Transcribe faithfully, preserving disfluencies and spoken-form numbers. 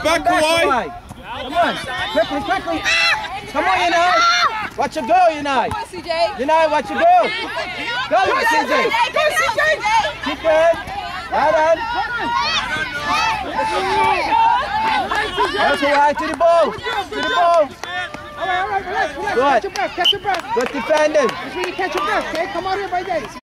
back, Kawhi. Come on, quickly, quickly. Come on, Unai. Watch your goal, Unai. Come on, C J. Unai, watch your goal. Go, C J. Go, C J. Keep going. Well done. Okay, right to the ball. To the ball. All right, all right, relax, relax. Good. Catch your breath, catch your breath. Good defending. That's when you catch your breath, okay? Come out here by day.